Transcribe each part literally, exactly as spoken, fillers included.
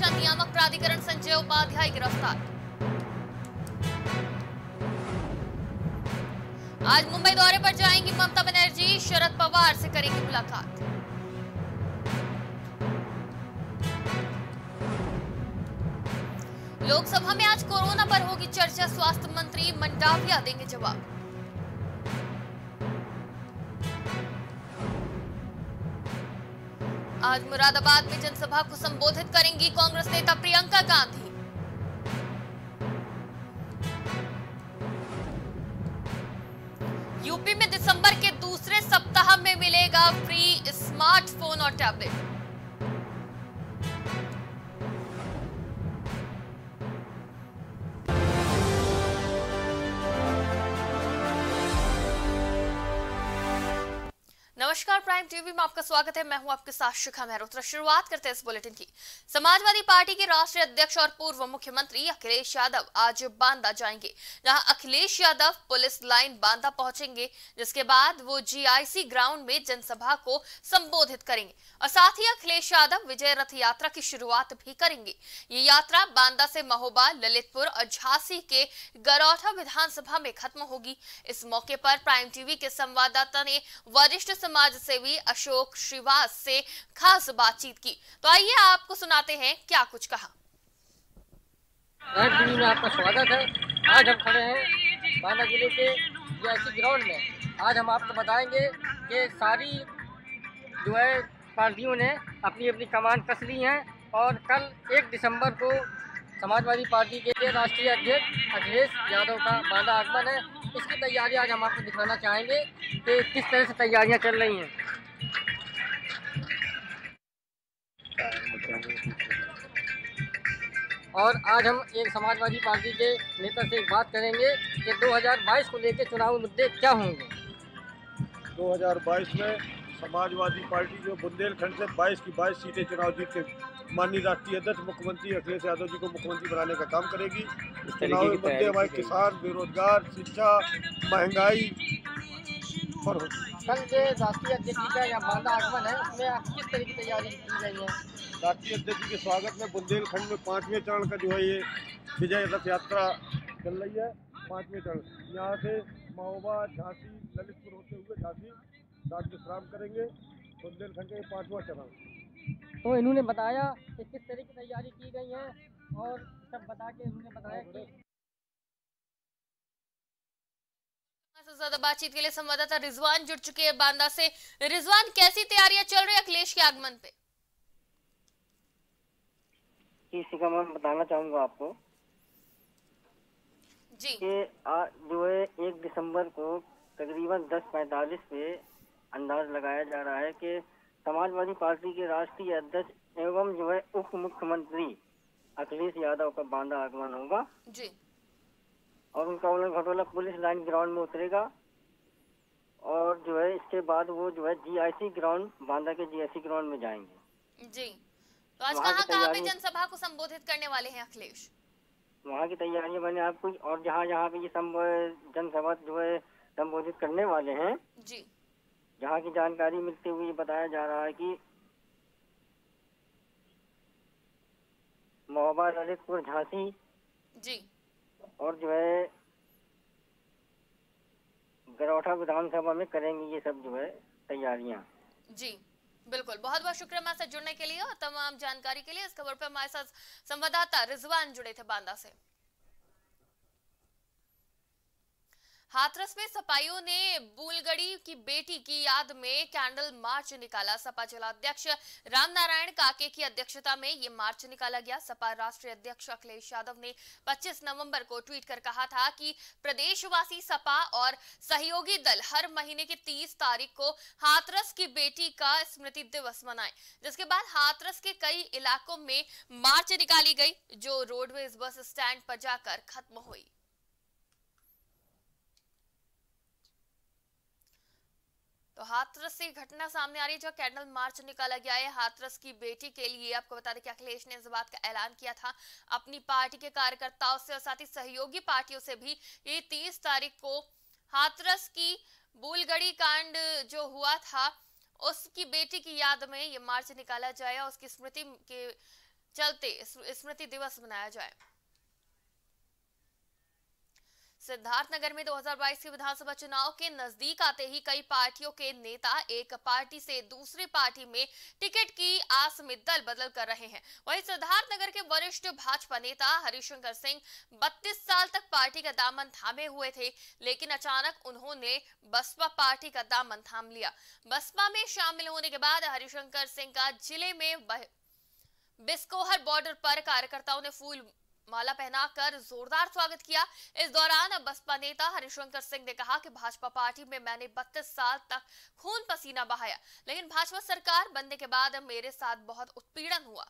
परीक्षा नियामक प्राधिकरण संजय उपाध्याय गिरफ्तार। आज मुंबई दौरे पर जाएंगी ममता बनर्जी, शरद पवार से करेंगी मुलाकात। लोकसभा में आज कोरोना पर होगी चर्चा, स्वास्थ्य मंत्री मंडाविया देंगे जवाब। आज मुरादाबाद में जनसभा को संबोधित करेंगी कांग्रेस नेता प्रियंका गांधी। यूपी में दिसंबर के दूसरे सप्ताह में मिलेगा फ्री स्मार्टफोन और टैबलेट। नमस्कार, प्राइम टीवी में आपका स्वागत है। मैं हूं आपके साथ शिखा मेहरोत्रा। शुरुआत करते हैं इस बुलेटिन की। समाजवादी पार्टी के राष्ट्रीय अध्यक्ष और पूर्व मुख्यमंत्री अखिलेश यादव आज बांदा जाएंगे, जहां अखिलेश यादव पुलिस लाइन बांदा पहुंचेंगे, जिसके बाद वो जीआईसी ग्राउंड में जनसभा को संबोधित करेंगे और साथ ही अखिलेश यादव विजय रथ यात्रा की शुरुआत भी करेंगे। ये यात्रा बांदा से महोबा, ललितपुर और झांसी के गरौठा विधानसभा में खत्म होगी। इस मौके पर प्राइम टीवी के संवाददाता ने वरिष्ठ समाज सेवी अशोक श्रीवास से खास बातचीत की, तो आइए आपको सुनाते हैं क्या कुछ कहा। टीवी में आपका स्वागत है। आज हम खड़े हैं बांदा जिले के जीआईसी ग्राउंड में। आज हम आपको बताएंगे कि सारी जो है पार्टियों ने अपनी अपनी कमान कस ली हैं और कल एक दिसंबर को समाजवादी पार्टी के राष्ट्रीय अध्यक्ष अखिलेश यादव का बांदा आगमन है। इसकी तैयारी आज हम आपको दिखाना चाहेंगे कि किस तरह से तैयारियां चल रही हैं। और आज हम एक समाजवादी पार्टी के नेता से बात करेंगे कि दो हज़ार बाईस को लेकर चुनावी मुद्दे क्या होंगे। दो हज़ार बाईस में समाजवादी पार्टी जो बुंदेलखंड से बाईस की बाईस सीटें चुनाव जीत के माननीय राष्ट्रीय अध्यक्ष मुख्यमंत्री अखिलेश यादव जी को मुख्यमंत्री बनाने का काम करेगी। इस चुनावी मुद्दे हमारे किसान, बेरोजगार, शिक्षा, महंगाई पर हो। कल के राष्ट्रीय अध्यक्ष जी का यहाँ बांदा आगमन है, उसमें आप किस तरह की तैयारी की गई है? राष्ट्रीय अध्यक्ष जी के स्वागत में बुंदेलखंड में पाँचवें चरण का जो है ये विजय रथ यात्रा चल रही है। पाँचवें चरण यहाँ से महोबा, झांसी, ललितपुर होते हुए झांसी रात विश्राम करेंगे। बुंदेलखंड का ये पाँचवां चरण। तो इन्होंने बताया कि किस तरह की तैयारी की गई है और सब बता के इन्होंने बताया कि ज्यादा बातचीत के लिए संवाददाता रिजवान जुड़ चुके हैं बांदा से। रिजवान, कैसी तैयारियां चल रही है अखिलेश के आगमन पे? इसी का मैं बताना चाहूँगा आपको जी कि आज जो है एक दिसंबर को तकरीबन दस पैंतालीस पे अंदाज लगाया जा रहा है कि समाजवादी पार्टी के राष्ट्रीय अध्यक्ष एवं जो है उप मुख्यमंत्री अखिलेश यादव का बांदा आगमन होगा जी और उनका उलट घटोला पुलिस लाइन ग्राउंड में उतरेगा और जो है इसके बाद वो जो है जीआईसी ग्राउंड, बांदा के जीआईसी ग्राउंड में जाएंगे। जी तो आज कहाँ कहाँ पे जनसभा को संबोधित करने वाले हैं अखिलेश? वहाँ की तैयारियां मैंने आपको और जहाँ जहाँ पे ये जनसभा जो है संबोधित करने वाले हैं जी जहाँ की जानकारी मिलते हुए बताया जा रहा है कि महोबा, ललितपुर, झांसी जी और जो है गरौठा विधानसभा में करेंगे ये सब जो है तैयारियां। जी बिल्कुल, बहुत बहुत शुक्रिया हमारे साथ जुड़ने के लिए और तमाम जानकारी के लिए। इस खबर पर हमारे साथ संवाददाता रिजवान जुड़े थे बांदा से। हाथरस में सपाइयों ने बूलगड़ी की बेटी की याद में कैंडल मार्च निकाला। सपा जिलाध्यक्ष रामनारायण काके की अध्यक्षता में ये मार्च निकाला गया। सपा राष्ट्रीय अध्यक्ष अखिलेश यादव ने पच्चीस नवंबर को ट्वीट कर कहा था कि प्रदेशवासी सपा और सहयोगी दल हर महीने की तीस तारीख को हाथरस की बेटी का स्मृति दिवस मनाएं, जिसके बाद हाथरस के कई इलाकों में मार्च निकाली गई, जो रोडवेज बस स्टैंड पर जाकर खत्म हुई। तो हाथरस से घटना सामने आ रही है, जो कैंडल मार्च निकाला गया है हाथरस की बेटी के लिए। आपको बता दें कि अखिलेश ने इस बात का ऐलान किया था अपनी पार्टी के कार्यकर्ताओं से और साथ ही सहयोगी पार्टियों से भी, ये तीस तारीख को हाथरस की बूलगड़ी कांड जो हुआ था उसकी बेटी की याद में ये मार्च निकाला जाएगा, उसकी स्मृति के चलते स्मृति दिवस मनाया जाए। सिद्धार्थनगर में दो हज़ार बाईस के विधानसभा चुनाव के नजदीक आते ही कई पार्टियों के नेता एक पार्टी से दूसरी पार्टी में टिकट की आस में दल बदल कर रहे हैं। वहीं सिद्धार्थनगर के वरिष्ठ भाजपा नेता हरिशंकर सिंह बत्तीस साल तक पार्टी का दामन थामे हुए थे, लेकिन अचानक उन्होंने बसपा पार्टी का दामन थाम लिया। बसपा में शामिल होने के बाद हरिशंकर सिंह का जिले में बिस्कोहर बॉर्डर पर कार्यकर्ताओं ने फूल माला पहनाकर जोरदार स्वागत किया। इस दौरान बसपा नेता हरिशंकर सिंह ने कहा कि भाजपा पार्टी में मैंने बत्तीस साल तक खून पसीना बहाया, लेकिन भाजपा सरकार बनने के बाद मेरे साथ बहुत उत्पीड़न हुआ।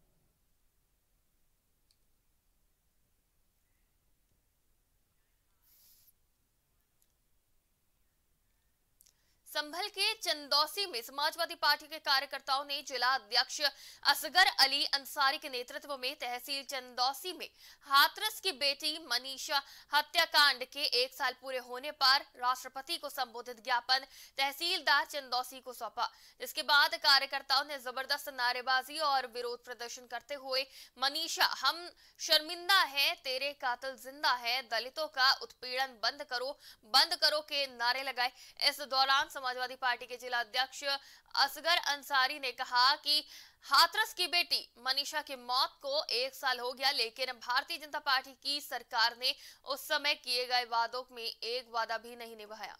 संभल के चंदौसी में समाजवादी पार्टी के कार्यकर्ताओं ने जिला अध्यक्ष असगर अली अंसारी के नेतृत्व में तहसील चंदौसी में हाथरस की बेटी मनीषा हत्याकांड के एक साल पूरे होने पर राष्ट्रपति को संबोधित ज्ञापन तहसीलदार चंदौसी को सौंपा। इसके बाद कार्यकर्ताओं ने जबरदस्त नारेबाजी और विरोध प्रदर्शन करते हुए मनीषा हम शर्मिंदा है, तेरे कातिल जिंदा है, दलितों का उत्पीड़न बंद करो बंद करो के नारे लगाए। इस दौरान समाजवादी पार्टी के जिला अध्यक्ष असगर अंसारी ने कहा कि हाथरस की बेटी मनीषा की मौत को एक साल हो गया, लेकिन भारतीय जनता पार्टी की सरकार ने उस समय किए गए वादों में एक वादा भी नहीं निभाया।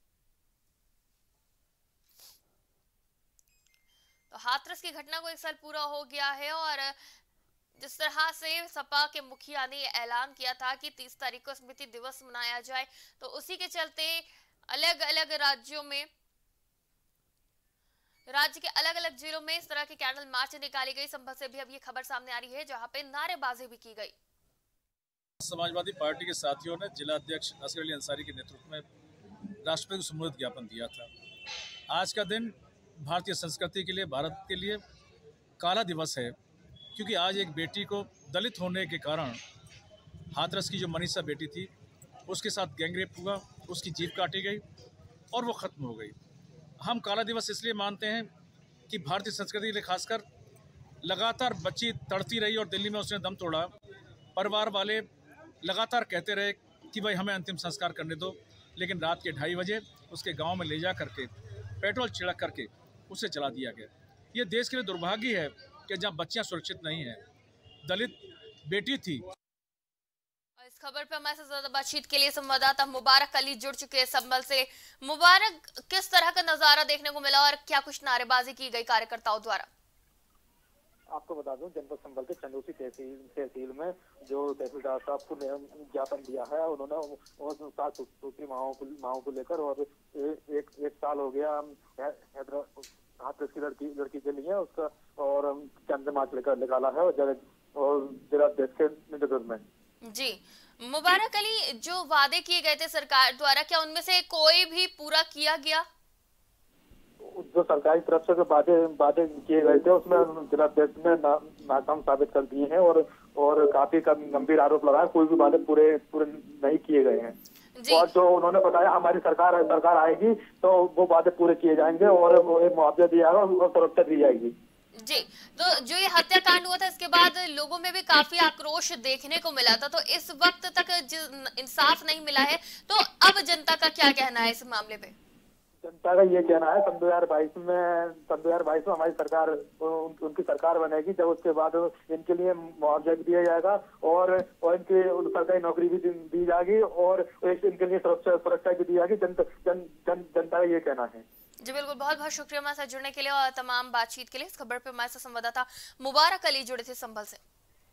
तो हाथरस की घटना को एक साल पूरा हो गया है और जिस तरह से सपा के मुखिया ने ऐलान किया था कि तीस तारीख को स्मृति दिवस मनाया जाए, तो उसी के चलते अलग अलग राज्यों में राज्य के अलग अलग जिलों में इस तरह के कैंडल मार्च निकाली गई। संभल से भी अब ये खबर सामने आ रही है जहां पे नारेबाजी भी की गई। समाजवादी पार्टी के साथियों ने जिला अध्यक्ष असगर अली अंसारी के नेतृत्व में राष्ट्रपति को संबोधित ज्ञापन दिया था। आज का दिन भारतीय संस्कृति के लिए, भारत के लिए काला दिवस है, क्योंकि आज एक बेटी को दलित होने के कारण हाथरस की जो मनीषा बेटी थी उसके साथ गैंगरेप हुआ, उसकी जीभ काटी गई और वो ख़त्म हो गई। हम काला दिवस इसलिए मानते हैं कि भारतीय संस्कृति के लिए खासकर लगातार बच्ची तड़ती रही और दिल्ली में उसने दम तोड़ा। परिवार वाले लगातार कहते रहे कि भाई हमें अंतिम संस्कार करने दो, लेकिन रात के ढाई बजे उसके गांव में ले जा करके पेट्रोल छिड़क करके उसे जला दिया गया। ये देश के लिए दुर्भाग्य है कि जहाँ बच्चियाँ सुरक्षित नहीं हैं, दलित बेटी थी। इस खबर पर हमारे साथ ज्यादा बातचीत के लिए संवाददाता मुबारक अली जुड़ चुके हैं संभल से। मुबारक, किस तरह का नजारा देखने को मिला और क्या कुछ नारेबाजी की गई कार्यकर्ताओं द्वारा? आपको बता दूं, जनपद संभल के चंदौसी तहसील तहसील में जो तहसीलदार साहब को ज्ञापन दिया है, उन्होंने सात सूत्री माओ को माओ को लेकर और एक एक साल हो गया हाथरस की लड़की लड़की के लिए उसका और कैंडल मार्च लेकर निकाला है और जिला अध्यक्ष के नेतृत्व में। जी मुबारक अली, जो वादे किए गए थे सरकार द्वारा, क्या उनमें से कोई भी पूरा किया गया? जो सरकारी तरफ से जो वादे वादे किए गए थे उसमें जिला अध्यक्ष ने ना, नाकाम साबित कर दिए हैं और और काफी गंभीर आरोप लगाए, कोई भी वादे पूरे पूरे नहीं किए गए हैं। और जो उन्होंने बताया हमारी सरकार सरकार आएगी तो वो वादे पूरे किए जाएंगे और मुआवजा दिया जाएगा और सुरक्षा दी जाएगी। जी, तो जो ये हत्याकांड हुआ था इसके बाद लोगों में भी काफी आक्रोश देखने को मिला था, तो इस वक्त तक इंसाफ नहीं मिला है, तो अब जनता का क्या कहना है इस मामले पे? जनता का ये कहना है सन दो हजार बाईस में सन दो हजार बाईस में हमारी सरकार उन, उनकी सरकार बनेगी, जब उसके बाद इनके लिए मुआवजा भी दिया जाएगा और और इनकी सरकारी नौकरी भी दी जाएगी और इनके लिए सुरक्षा सुरक्षा भी दी जाएगी। जन, जन, जन, जनता का ये कहना है। जी बिल्कुल, बहुत बहुत शुक्रिया हमारे साथ जुड़ने के लिए और तमाम बातचीत के लिए। इस खबर पे हमारे साथ संवाददाता मुबारक अली जुड़े थे संभल से।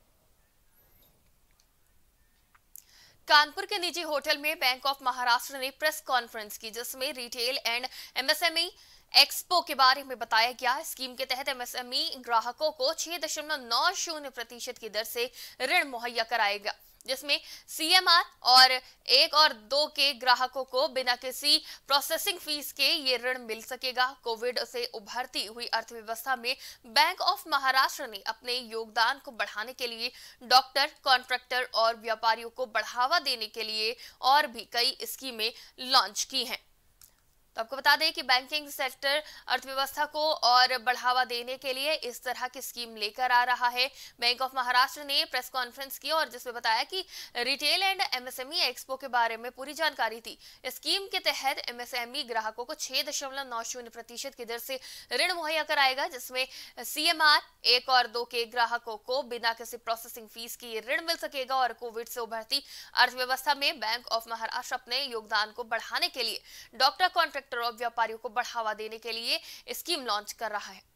कानपुर के निजी होटल में बैंक ऑफ महाराष्ट्र ने प्रेस कॉन्फ्रेंस की, जिसमें रिटेल एंड एमएसएमई एक्सपो के बारे में बताया गया। स्कीम के तहत एमएसएमई ग्राहकों को छह दशमलव नौ शून्य प्रतिशत की दर से ऋण मुहैया कराएगा, जिसमें सीएमआर और एक और दो के ग्राहकों को बिना किसी प्रोसेसिंग फीस के ये ऋण मिल सकेगा। कोविड से उभरती हुई अर्थव्यवस्था में बैंक ऑफ महाराष्ट्र ने अपने योगदान को बढ़ाने के लिए डॉक्टर, कॉन्ट्रैक्टर और व्यापारियों को बढ़ावा देने के लिए और भी कई स्कीमें लॉन्च की हैं। तो आपको बता दें कि बैंकिंग सेक्टर अर्थव्यवस्था को और बढ़ावा देने के लिए इस तरह की स्कीम लेकर आ रहा है। बैंक ऑफ महाराष्ट्र ने प्रेस कॉन्फ्रेंस की और जिसमें बताया कि रिटेल एंड एमएसएमई एक्सपो के बारे में पूरी जानकारी थी। स्कीम के तहत एमएसएमई ग्राहकों को छह दशमलव नौ शून्य प्रतिशत की दर से ऋण मुहैया कराएगा, जिसमें सीएमआर एक और दो के ग्राहकों को बिना किसी प्रोसेसिंग फीस की ऋण मिल सकेगा। और कोविड से उभरती अर्थव्यवस्था में बैंक ऑफ महाराष्ट्र अपने योगदान को बढ़ाने के लिए डॉक्टर कॉन्ट्रैक्टर और व्यापारियों को बढ़ावा देने के लिए स्कीम लॉन्च कर रहा है।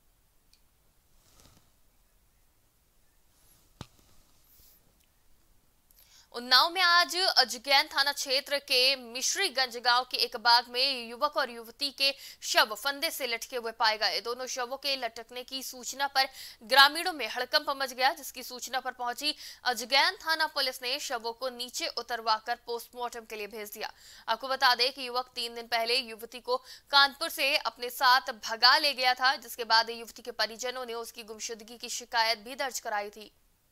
उन्नाव में आज अजगैन थाना क्षेत्र के मिश्रीगंज गांव के एक बाग में युवक और युवती के शव फंदे से लटके हुए पाए गए। दोनों शवों के लटकने की सूचना पर ग्रामीणों में हड़कंप मच गया, जिसकी सूचना पर पहुंची अजगैन थाना पुलिस ने शवों को नीचे उतरवाकर पोस्टमार्टम के लिए भेज दिया। आपको बता दें कि युवक तीन दिन पहले युवती को कानपुर से अपने साथ भगा ले गया था, जिसके बाद युवती के परिजनों ने उसकी गुमशुदगी की शिकायत भी दर्ज कराई थी।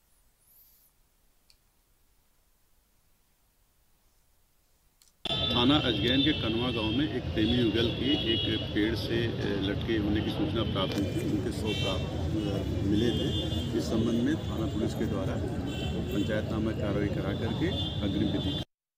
थाना अजगैन के कनवा गांव में एक प्रेमी युगल की एक पेड़ से लटके होने की सूचना प्राप्त हुई थी। उनके शव प्राप्त मिले थे। इस संबंध में थाना पुलिस के द्वारा पंचायतनामा कार्रवाई करा करके अग्रिम विधि।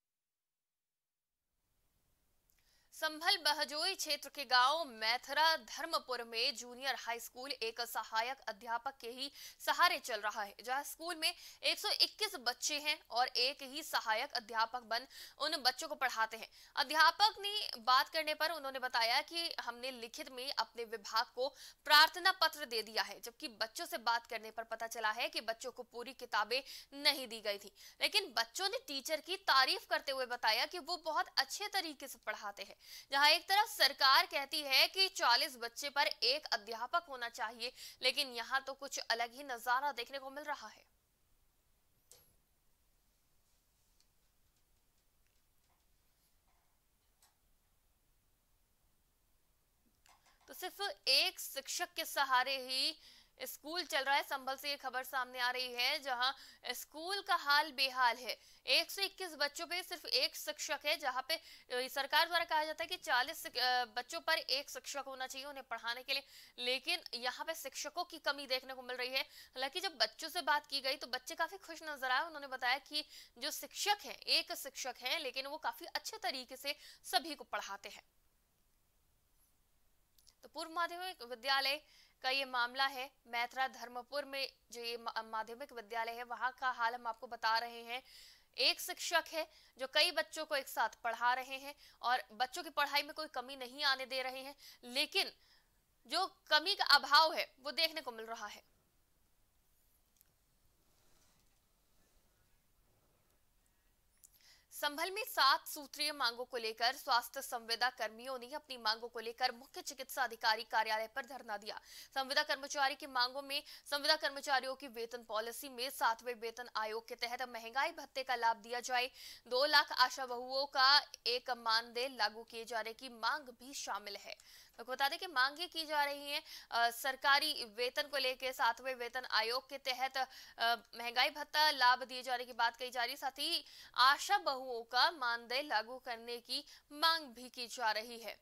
संभल बहजोई क्षेत्र के गांव मैथरा धर्मपुर में जूनियर हाई स्कूल एक सहायक अध्यापक के ही सहारे चल रहा है, जहां स्कूल में एक सौ इक्कीस बच्चे हैं और एक ही सहायक अध्यापक बन उन बच्चों को पढ़ाते हैं। अध्यापक ने बात करने पर उन्होंने बताया कि हमने लिखित में अपने विभाग को प्रार्थना पत्र दे दिया है, जबकि बच्चों से बात करने पर पता चला है कि बच्चों को पूरी किताबें नहीं दी गई थी। लेकिन बच्चों ने टीचर की तारीफ करते हुए बताया कि वो बहुत अच्छे तरीके से पढ़ाते हैं। जहां एक तरफ सरकार कहती है कि चालीस बच्चे पर एक अध्यापक होना चाहिए, लेकिन यहां तो कुछ अलग ही नजारा देखने को मिल रहा है। तो सिर्फ एक शिक्षक के सहारे ही स्कूल चल रहा है। संभल से ये खबर सामने आ रही है, जहां स्कूल का हाल बेहाल है। एक सौ इक्कीस बच्चों पे सिर्फ एक शिक्षक है, जहां पे सरकार द्वारा कहा जाता है कि चालीस बच्चों पर एक शिक्षक होना चाहिए उन्हें पढ़ाने के लिए, लेकिन यहाँ पे शिक्षकों की कमी देखने को मिल रही है। हालांकि जब बच्चों से बात की गई तो बच्चे काफी खुश नजर आए। उन्होंने बताया कि जो शिक्षक है एक शिक्षक है, लेकिन वो काफी अच्छे तरीके से सभी को पढ़ाते हैं। तो पूर्व माध्यमिक विद्यालय का ये मामला है। मैथरा धर्मपुर में जो ये माध्यमिक विद्यालय है वहां का हाल हम आपको बता रहे हैं। एक शिक्षक है जो कई बच्चों को एक साथ पढ़ा रहे हैं और बच्चों की पढ़ाई में कोई कमी नहीं आने दे रहे हैं, लेकिन जो कमी का अभाव है वो देखने को मिल रहा है। संभल में सात सूत्रीय मांगों को लेकर स्वास्थ्य संविदा कर्मियों ने अपनी मांगों को लेकर मुख्य चिकित्सा अधिकारी कार्यालय पर धरना दिया। संविदा कर्मचारी की मांगों में संविदा कर्मचारियों की वेतन पॉलिसी में सातवें वेतन आयोग के तहत महंगाई भत्ते का लाभ दिया जाए, दो लाख आशा बहुओं का एक मानदेय लागू किए जाने की मांग भी शामिल है। तो बता दें कि मांगे की जा रही हैं आ, सरकारी वेतन को लेकर सातवें वेतन आयोग के तहत महंगाई भत्ता लाभ दिए जाने की बात कही जा रही, साथ ही आशा बहुओं का मानदेय लागू करने की मांग भी की जा रही है।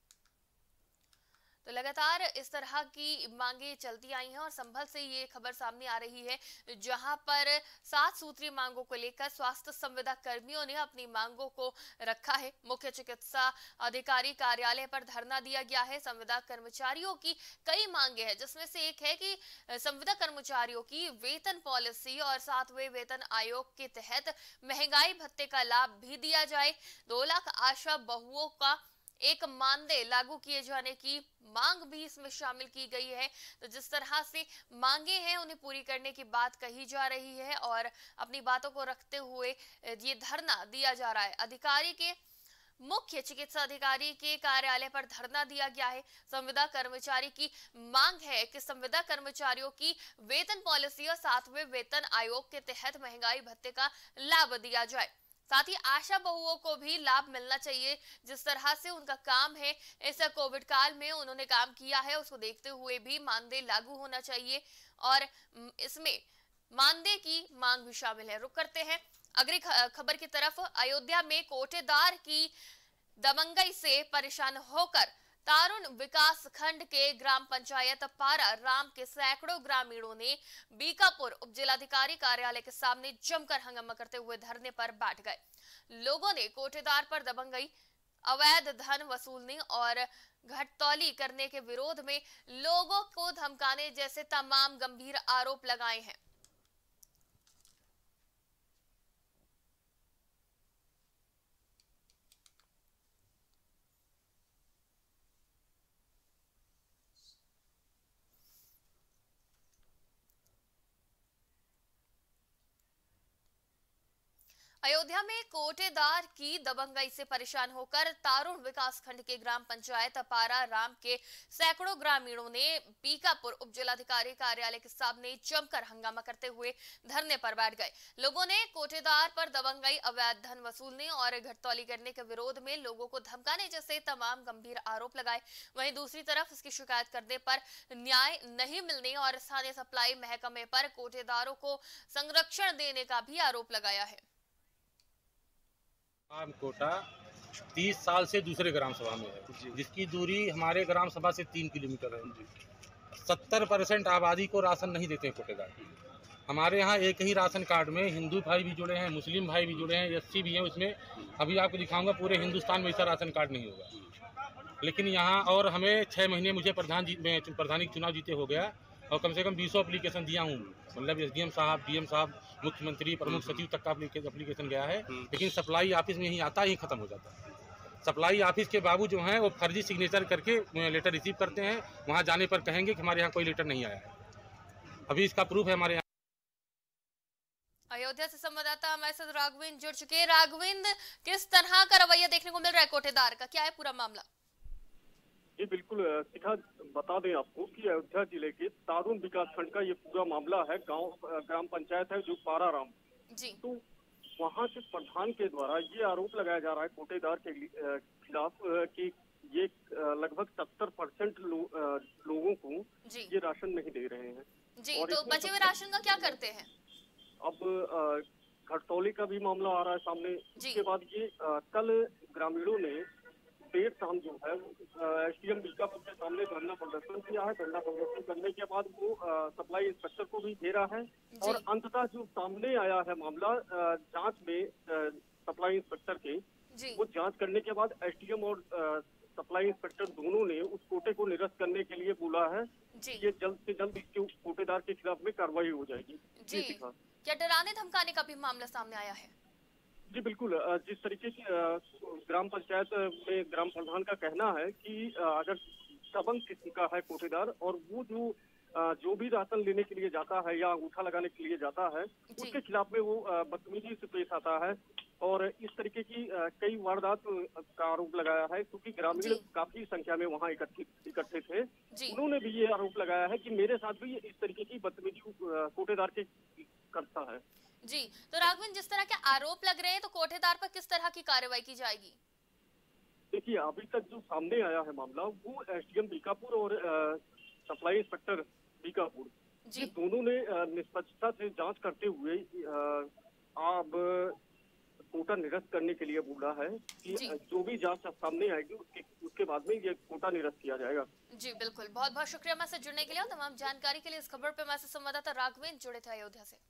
तो लगातार इस तरह की मांगे चलती आई हैं और संभल से ये खबर सामने आ रही है, जहां पर सात सूत्रीय मांगों को लेकर स्वास्थ्य संविदा कर्मियों ने अपनी मांगों को रखा है। मुख्य चिकित्सा अधिकारी कार्यालय पर धरना दिया गया है। संविदा कर्मचारियों की कई मांगे हैं, जिसमें से एक है कि संविदा कर्मचारियों की वेतन पॉलिसी और सातवें वेतन आयोग के तहत महंगाई भत्ते का लाभ भी दिया जाए, दो लाख आशा बहुओं का एक मानदेय लागू किए जाने की मांग भी इसमें शामिल की गई है। तो जिस तरह से मांगे हैं उन्हें पूरी करने की बात कही जा रही है और अपनी बातों को रखते हुए ये धरना दिया जा रहा है। अधिकारी के मुख्य चिकित्सा अधिकारी के कार्यालय पर धरना दिया गया है। संविदा कर्मचारी की मांग है कि संविदा कर्मचारियों की वेतन पॉलिसी और सातवें वेतन आयोग के तहत महंगाई भत्ते का लाभ दिया जाए, साथ ही आशा बहुओं को भी लाभ मिलना चाहिए। जिस तरह से उनका काम है, इस कोविड काल में उन्होंने काम किया है, उसको देखते हुए भी मानदेय लागू होना चाहिए और इसमें मानदेय की मांग भी शामिल है। रुक करते हैं अगली खबर की तरफ। अयोध्या में कोटेदार की दबंगई से परेशान होकर तारुण विकास खंड के ग्राम पंचायत पारा राम के सैकड़ों ग्रामीणों ने बीकापुर उप जिलाधिकारी कार्यालय के सामने जमकर हंगामा करते हुए धरने पर बैठ गए। लोगों ने कोटेदार पर दबंगई, अवैध धन वसूलने और घटतौली करने के विरोध में लोगों को धमकाने जैसे तमाम गंभीर आरोप लगाए हैं। अयोध्या में कोटेदार की दबंगई से परेशान होकर तारुण विकास खंड के ग्राम पंचायत पारा राम के सैकड़ों ग्रामीणों ने बीकापुर उप जिलाधिकारी कार्यालय के सामने जमकर हंगामा करते हुए धरने पर बैठ गए। लोगों ने कोटेदार पर दबंगई, अवैध धन वसूलने और घटतौली करने के विरोध में लोगों को धमकाने जैसे तमाम गंभीर आरोप लगाए। वहीं दूसरी तरफ इसकी शिकायत करने पर न्याय नहीं मिलने और स्थानीय सप्लाई महकमे पर कोटेदारों को संरक्षण देने का भी आरोप लगाया है। ग्राम कोटा तीस साल से दूसरे ग्राम सभा में है, जिसकी दूरी हमारे ग्राम सभा से तीन किलोमीटर है। सत्तर परसेंट आबादी को राशन नहीं देते हैं कोटेदार। हमारे यहाँ एक ही राशन कार्ड में हिंदू भाई भी जुड़े हैं, मुस्लिम भाई भी जुड़े हैं, एससी भी हैं उसमें। अभी आपको दिखाऊंगा, पूरे हिंदुस्तान में ऐसा राशन कार्ड नहीं होगा। लेकिन यहाँ और हमें छः महीने मुझे प्रधान जी में प्रधानी चुनाव जीते हो गया और कम से कम बीसों एप्लीकेशन दिया हूँ। मतलब एसडीएम साहब, डीएम साहब, मुख्यमंत्री, प्रमुख सचिव तक का एप्लीकेशन गया है, लेकिन सप्लाई ऑफिस में यहीं आता ही खत्म हो जाता है। सप्लाई ऑफिस के बाबू जो हैं वो फर्जी सिग्नेचर करके लेटर रिसीव करते हैं, वहाँ जाने पर कहेंगे कि हमारे यहाँ कोई लेटर नहीं आया है। अभी इसका प्रूफ है हमारे यहाँ। अयोध्या से संवाददाता हमारे साथ राघविंद जुड़ चुके हैं। राघविंद, किस तरह का रवैया देखने को मिल रहा है कोटेदार का, क्या है पूरा मामला? जी बिल्कुल शिखा, बता दें आपको कि अयोध्या जिले के तारुण विकास खंड का ये पूरा मामला है। गांव ग्राम पंचायत है जो पारा राम जी, तो वहां के प्रधान के द्वारा ये आरोप लगाया जा रहा है कोटेदार के खिलाफ कि ये लगभग सत्तर परसेंट लो, लोगों को ये राशन नहीं दे रहे हैं जी। और तो बचे हुए राशन का क्या करते हैं? अब घटतौली का भी मामला आ रहा है सामने। इसके बाद ये कल ग्रामीणों ने देर शाम जो है एसडीएम बीकापुर के सामने धरना प्रदर्शन किया है। धरना प्रदर्शन करने के बाद वो सप्लाई इंस्पेक्टर को भी घेरा है और अंततः जो सामने आया है मामला जांच में सप्लाई इंस्पेक्टर के, वो जांच करने के बाद एसडीएम और सप्लाई इंस्पेक्टर दोनों ने उस कोटे को निरस्त करने के लिए बोला है। ये जल्द से जल्द इसके कोटेदार के खिलाफ में कार्रवाई हो जाएगी। जी, क्या डराने धमकाने का भी मामला सामने आया है? जी बिल्कुल, जिस तरीके की ग्राम पंचायत में ग्राम प्रधान का कहना है कि अगर दबंग किस्म का है कोटेदार और वो जो जो भी राशन लेने के लिए जाता है या अंगूठा लगाने के लिए जाता है, उसके खिलाफ में वो बदतमीजी से पेश आता है और इस तरीके की कई वारदात का आरोप लगाया है। क्योंकि ग्रामीण काफी संख्या में वहाँ इकट्ठे इकट्ठे थे, उन्होंने भी ये आरोप लगाया है कि मेरे साथ भी इस तरीके की बदतमीजी कोटेदार के करता है। जी, तो राघविंद, जिस तरह के आरोप लग रहे हैं तो कोटेदार पर किस तरह की कार्रवाई की जाएगी? देखिए, अभी तक जो सामने आया है मामला वो एसडीएम बीकापुर और सप्लाई इंस्पेक्टर बीकापुर ये दोनों ने निष्पक्षता से जांच करते हुए अब कोटा निरस्त करने के लिए बोला है कि जो भी जांच सामने आएगी उसके उसके बाद में ये कोटा निरस्त किया जाएगा। जी बिल्कुल, बहुत बहुत शुक्रिया हमारे से जुड़ने के लिए और तमाम जानकारी के लिए। इस खबर पे हमारे से संवाददाता राघविंद जुड़े थे अयोध्या से।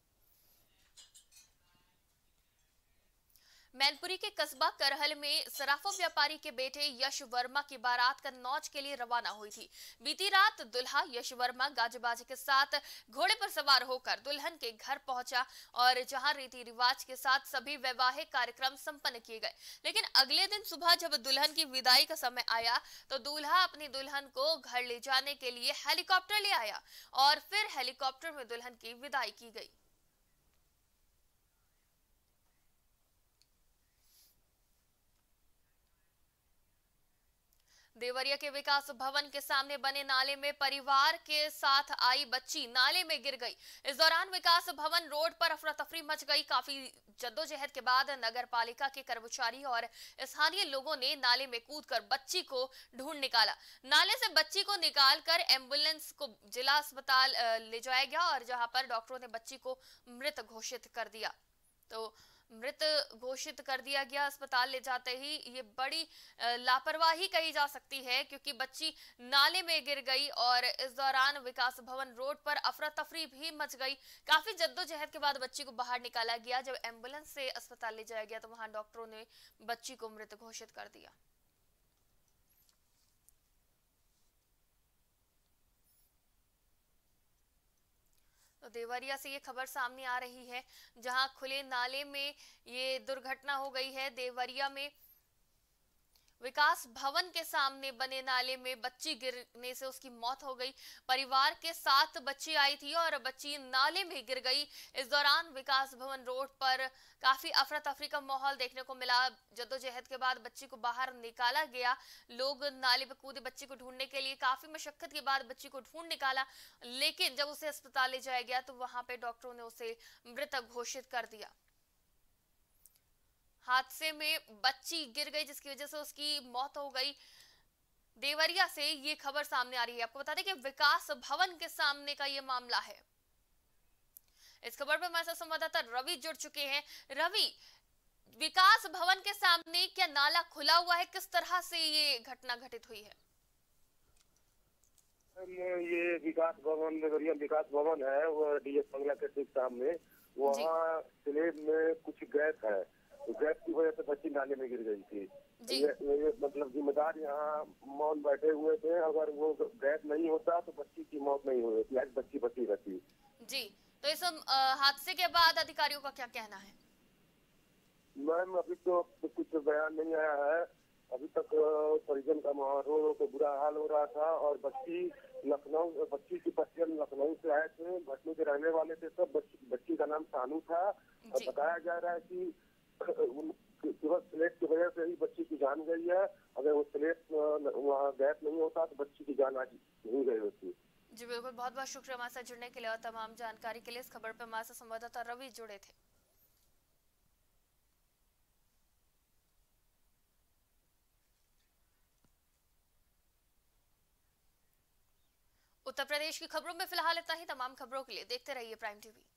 मैनपुरी के कस्बा करहल में सराफा व्यापारी के बेटे यश वर्मा की बारात कन्नौज के लिए रवाना हुई थी। बीती रात दुल्हा यश वर्मा गाजे बाजे के साथ घोड़े पर सवार होकर दुल्हन के घर पहुंचा और जहां रीति रिवाज के साथ सभी वैवाहिक कार्यक्रम संपन्न किए गए। लेकिन अगले दिन सुबह जब दुल्हन की विदाई का समय आया तो दूल्हा अपनी दुल्हन को घर ले जाने के लिए हेलीकॉप्टर ले आया और फिर हेलीकॉप्टर में दुल्हन की विदाई की गई। देवरिया के विकास भवन के सामने बने नाले में परिवार के साथ आई बच्ची नाले में गिर गई। इस दौरान विकास भवन रोड पर अफरा तफरी मच गई। काफी जद्दोजहद के बाद नगर पालिका के कर्मचारी और स्थानीय लोगों ने नाले में कूदकर बच्ची को ढूंढ निकाला। नाले से बच्ची को निकालकर एम्बुलेंस को जिला अस्पताल ले जाया गया और जहां पर डॉक्टरों ने बच्ची को मृत घोषित कर दिया। तो मृत घोषित कर दिया गया। अस्पताल ले जाते ही ये बड़ी लापरवाही कही जा सकती है, क्योंकि बच्ची नाले में गिर गई और इस दौरान विकास भवन रोड पर अफरा तफरी भी मच गई। काफी जद्दोजहद के बाद बच्ची को बाहर निकाला गया। जब एम्बुलेंस से अस्पताल ले जाया गया तो वहां डॉक्टरों ने बच्ची को मृत घोषित कर दिया। तो देवरिया से ये खबर सामने आ रही है, जहां खुले नाले में ये दुर्घटना हो गई है। देवरिया में विकास भवन के सामने बने नाले में बच्ची गिरने से उसकी मौत हो गई। परिवार के साथ बच्ची आई थी और बच्ची नाले में गिर गई। इस दौरान विकास भवन रोड पर काफी अफरा तफरी का माहौल देखने को मिला। जद्दोजहद के बाद बच्ची को बाहर निकाला गया। लोग नाले में कूदे बच्ची को ढूंढने के लिए। काफी मशक्कत के बाद बच्ची को ढूंढ निकाला, लेकिन जब उसे अस्पताल ले जाया गया तो वहां पे डॉक्टरों ने उसे मृत घोषित कर दिया। हादसे में बच्ची गिर गई, जिसकी वजह से उसकी मौत हो गई। देवरिया से ये खबर सामने आ रही है। आपको बता दें कि विकास भवन के सामने का ये मामला है। इस खबर पर हमारे साथ संवाददाता रवि जुड़ चुके हैं। रवि, विकास भवन के सामने क्या नाला खुला हुआ है? किस तरह से ये घटना घटित हुई है? ये विकास भवन देवरिया विकास भवन है, वो डीएस बंगला के ठीक सामने। वहाँ स्लेब में कुछ गैस है, तो गैस की वजह से बच्ची नाले में गिर गई थी। ये, ये मतलब जिम्मेदार यहाँ मौन बैठे हुए थे। अगर वो गैस नहीं होता तो बच्ची की मौत नहीं हुई थी, आज बच्ची बची रहती। जी, तो इस हादसे के बाद अधिकारियों का क्या कहना है? मैम, अभी तो कुछ बयान नहीं आया है। अभी तक परिजन का माहौल तो बुरा हाल हो रहा था और बच्ची लखनऊ बच्ची की परिजन लखनऊ से आए थे, भटनी के रहने वाले थे सब। बच्ची, बच्ची का नाम सानू था और बताया जा रहा है कि केवल स्लेट की वजह से ही बच्ची की जान गई है। अगर वो स्लेट वहाँ गैस नहीं होता तो बच्ची की जान आज नहीं गई होती। जी बिल्कुल, बहुत बहुत शुक्रिया हमारे साथ जुड़ने के लिए और तमाम जानकारी के लिए। इस खबर पर हमारे साथ संवाददाता रवि जुड़े थे। उत्तर प्रदेश की खबरों में फिलहाल इतना ही। तमाम खबरों के लिए देखते रहिए प्राइम टीवी।